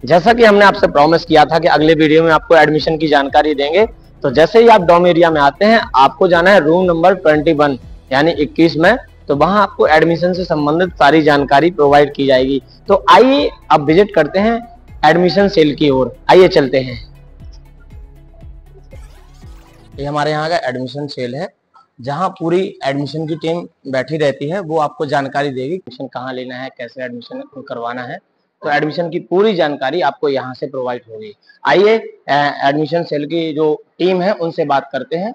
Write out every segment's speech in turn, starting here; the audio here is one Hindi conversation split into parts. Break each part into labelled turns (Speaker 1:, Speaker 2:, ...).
Speaker 1: जैसा कि हमने आपसे प्रॉमिस किया था कि अगले वीडियो में आपको एडमिशन की जानकारी देंगे, तो जैसे ही आप डॉम एरिया में आते हैं आपको जाना है रूम नंबर 21 यानी 21 में। तो वहां आपको एडमिशन से संबंधित सारी जानकारी प्रोवाइड की जाएगी। तो आइए अब विजिट करते हैं एडमिशन सेल की ओर। आइए चलते हैं। ये हमारे यहाँ का एडमिशन सेल है, जहाँ पूरी एडमिशन की टीम बैठी रहती है। वो आपको जानकारी देगी एडमिशन कहाँ लेना है, कैसे एडमिशन करवाना है। तो एडमिशन की पूरी जानकारी आपको यहाँ से प्रोवाइड होगी। आइए एडमिशन सेल की जो टीम है उनसे बात करते हैं।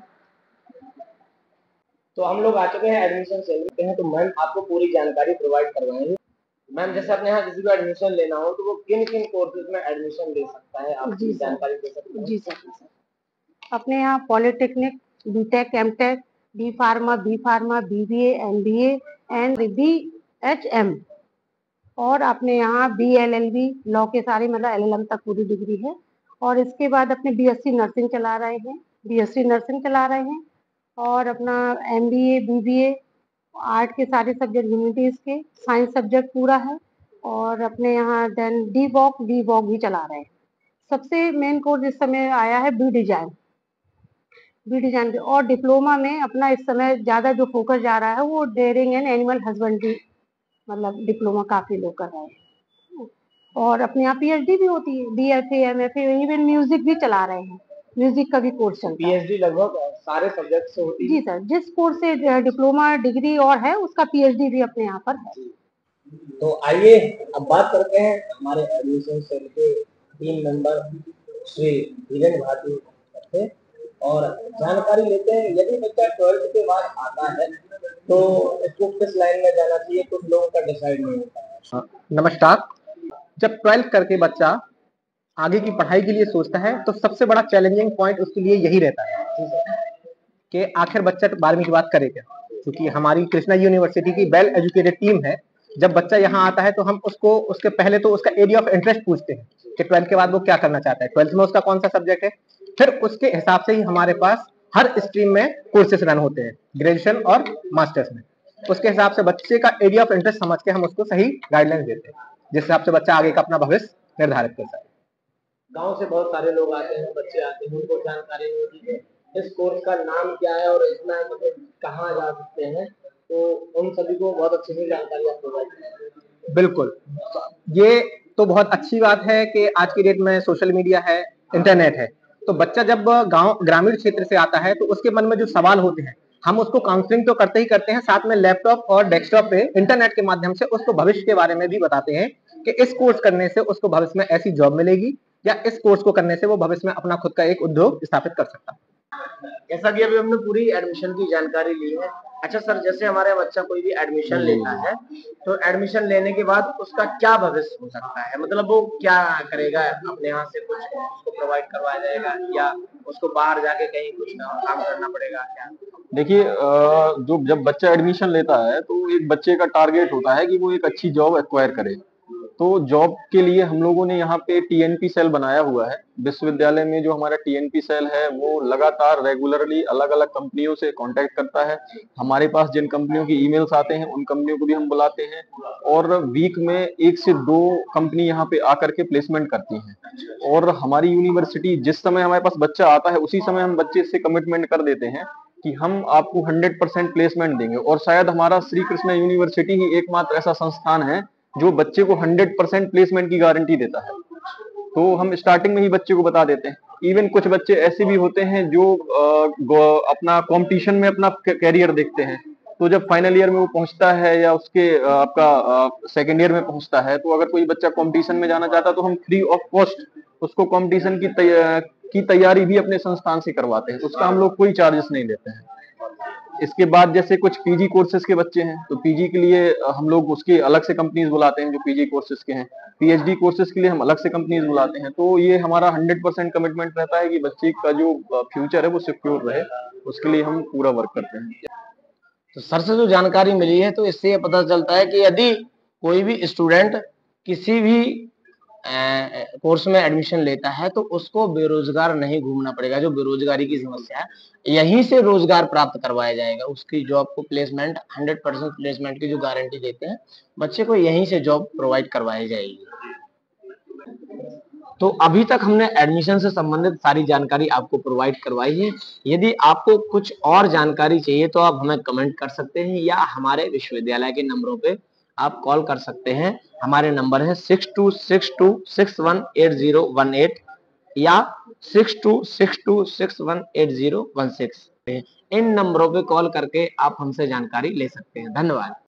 Speaker 1: तो हम लोग आ चुके हैं एडमिशन सेल में, तो मैम आपको पूरी जानकारी प्रोवाइड करवाएंगे। मैम जैसे अपने यहाँ किसी को एडमिशन लेना हो तो वो किन किन कोर्सेज में एडमिशन ले सकता है, आप जानकारी दे सकते हैं?
Speaker 2: जी सर, अपने यहाँ polytechnic, BTech, MTech, B pharma, BBA, MBA and BHM, और अपने यहाँ बीएलएलबी लॉ के सारे मतलब एलएलएम तक पूरी डिग्री है। और इसके बाद अपने बीएससी नर्सिंग चला रहे हैं और अपना एमबीए, बीबीए, आर्ट के सारे सब्जेक्ट, ह्यूमैनिटीज के, साइंस सब्जेक्ट पूरा है। और अपने यहाँ देन डी वॉक भी चला रहे हैं। सबसे मेन कोर्स इस समय आया है बी डिजाइन पे। और डिप्लोमा में अपना इस समय ज्यादा जो फोकस जा रहा है वो डेयरिंग एंड एनिमल हस्बेंड्री, मतलब डिप्लोमा काफी लोग कर रहे हैं। और अपने यहाँ पीएचडी भी होती है, बीएफए, एमएफए, इवन म्यूजिक भी चला रहे हैं। म्यूजिक का भी कोर्स चलता है।
Speaker 1: पीएचडी लगभग सारे सब्जेक्ट से होती है?
Speaker 2: जी सर, जिस कोर्स से डिप्लोमा डिग्री और है उसका पीएचडी भी अपने यहाँ पर है।
Speaker 1: तो आइए अब बात करते हैं हमारे एडमिशन सेल के टीम मेंबर श्री धीरेन्द्र भारती से और जानकारी लेते हैं। यदि बच्चा 12th के बाद आता है तो इसको किस लाइन में जाना चाहिए, कुछ लोगों का डिसाइड नहीं होता है।
Speaker 3: नमस्कार। जब 12th करके बच्चा आगे की पढ़ाई के लिए सोचता है तो सबसे बड़ा चैलेंजिंग पॉइंट उसके लिए यही रहता है कि आखिर बच्चा 12वीं के बाद करे क्या। क्योंकि हमारी कृष्णा यूनिवर्सिटी की वेल एजुकेटेड टीम है। जब बच्चा यहाँ आता है तो हम उसको उसके पहले तो उसका एरिया ऑफ इंटरेस्ट पूछते हैं कि 12th के बाद वो क्या करना चाहता है, 12th में उसका कौन सा सब्जेक्ट है। फिर उसके हिसाब से ही हमारे पास हर स्ट्रीम में कोर्सेस रन होते हैं, ग्रेजुएशन और मास्टर्स में। उसके हिसाब से बच्चे का एरिया ऑफ इंटरेस्ट समझ के हम उसको सही गाइडलाइंस देते हैं, जिस हिसाब से बच्चा आगे का अपना भविष्य निर्धारित कर सके।
Speaker 1: गांव से बहुत सारे लोग आते हैं, बच्चे आते हैं, उनको जानकारी नहीं होती है इस कोर्स का नाम क्या है और इसमें मतलब कहाँ जा सकते हैं। तो उन सभी को बहुत अच्छी से जानकारी आप प्रोवाइड करें।
Speaker 3: बिल्कुल, ये तो बहुत अच्छी बात है कि आज की डेट में सोशल मीडिया है, इंटरनेट है। तो बच्चा जब गांव ग्रामीण क्षेत्र से आता है तो उसके मन में जो सवाल होते हैं हम उसको काउंसलिंग तो करते ही करते हैं, साथ में लैपटॉप और डेस्कटॉप पे इंटरनेट के माध्यम से उसको भविष्य के बारे में भी बताते हैं कि इस कोर्स करने से उसको भविष्य में ऐसी जॉब मिलेगी या इस कोर्स को करने से वो भविष्य में अपना खुद का एक उद्योग स्थापित कर सकता है।
Speaker 1: जैसा कि अभी हमने पूरी एडमिशन की जानकारी ली है। अच्छा सर, जैसे हमारे बच्चा कोई भी एडमिशन लेता है तो एडमिशन लेने के बाद उसका क्या भविष्य हो सकता है, मतलब वो क्या करेगा, अपने यहाँ से कुछ उसको प्रोवाइड करवाया जाएगा या उसको बाहर जाके कहीं कुछ काम करना पड़ेगा क्या?
Speaker 4: देखिए, जो जब बच्चा एडमिशन लेता है तो एक बच्चे का टारगेट होता है कि वो एक अच्छी जॉब एक्वायर करे। तो जॉब के लिए हम लोगों ने यहाँ पे टीएनपी सेल बनाया हुआ है। विश्वविद्यालय में जो हमारा टीएनपी सेल है वो लगातार रेगुलरली अलग अलग कंपनियों से कांटेक्ट करता है। हमारे पास जिन कंपनियों की ईमेल्स आते हैं उन कंपनियों को भी हम बुलाते हैं और वीक में 1 से 2 कंपनी यहाँ पे आकर के प्लेसमेंट करती हैं। और हमारी यूनिवर्सिटी जिस समय हमारे पास बच्चा आता है उसी समय हम बच्चे से कमिटमेंट कर देते हैं कि हम आपको 100% प्लेसमेंट देंगे। और शायद हमारा श्री कृष्णा यूनिवर्सिटी ही एकमात्र ऐसा संस्थान है जो बच्चे को 100% प्लेसमेंट की गारंटी देता है। तो हम स्टार्टिंग में ही बच्चे को बता देते हैं। इवन कुछ बच्चे ऐसे भी होते हैं जो अपना कंपटीशन में अपना कैरियर देखते हैं। तो जब फाइनल ईयर में वो पहुंचता है या उसके आपका सेकेंड ईयर में पहुंचता है तो अगर कोई बच्चा कंपटीशन में जाना चाहता है तो हम फ्री ऑफ कॉस्ट उसको कंपटीशन की तैयारी भी अपने संस्थान से करवाते हैं। उसका हम लोग कोई चार्जेस नहीं लेते हैं। इसके बाद जैसे कुछ पीजी कोर्सेज के बच्चे हैं तो पीजी के लिए हम लोग उसके अलग से कंपनीज बुलाते हैं जो पीजी कोर्सेज के हैं। पीएचडी कोर्सेज के लिए हम अलग से कंपनीज बुलाते हैं। तो ये हमारा 100% कमिटमेंट रहता है कि बच्चे का जो फ्यूचर है वो सिक्योर रहे, उसके लिए हम पूरा वर्क करते हैं।
Speaker 1: तो सर से जो जानकारी मिली है तो इससे ये पता चलता है कि यदि कोई भी स्टूडेंट किसी भी कोर्स में एडमिशन लेता है तो उसको बेरोजगार नहीं घूमना पड़ेगा। जो बेरोजगारी की समस्या है यहीं से रोजगार प्राप्त करवाया जाएगा। उसकी जॉब को प्लेसमेंट 100% प्लेसमेंट की जो गारंटी देते हैं बच्चे को, यहीं से जॉब प्रोवाइड करवाई जाएगी। तो अभी तक हमने एडमिशन से संबंधित सारी जानकारी आपको प्रोवाइड करवाई है। यदि आपको कुछ और जानकारी चाहिए तो आप हमें कमेंट कर सकते हैं या हमारे विश्वविद्यालय के नंबरों पे आप कॉल कर सकते हैं। हमारे नंबर है 6262618018 या 6262618016। इन नंबरों पे कॉल करके आप हमसे जानकारी ले सकते हैं। धन्यवाद।